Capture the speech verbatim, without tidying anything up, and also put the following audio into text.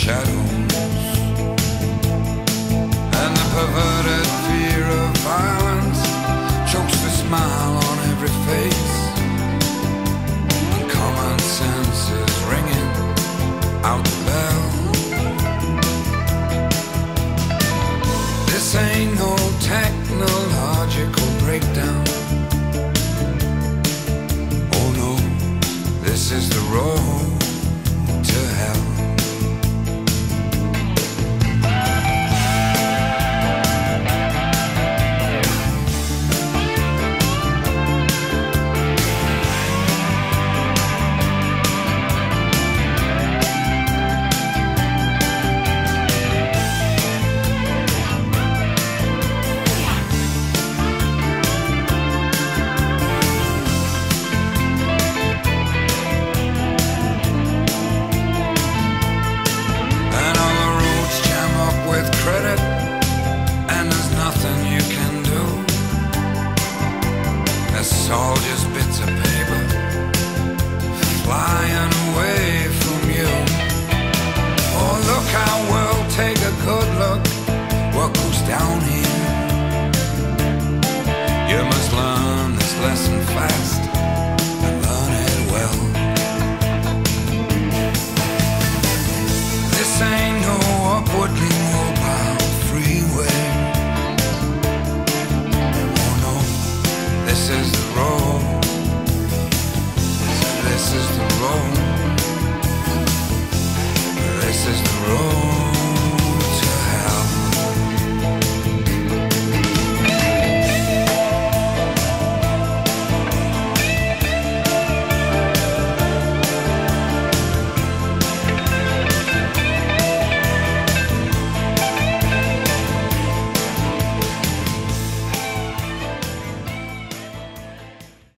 shadows, and the perverted fear of violence chokes the smile on every face, and common sense is ringing out the bell. This ain't no technological breakdown. Oh no, this is the road to hell. It's all just bits of paper flying away from you. Oh, look our world, take a good look what goes down here. You must learn this lesson fast.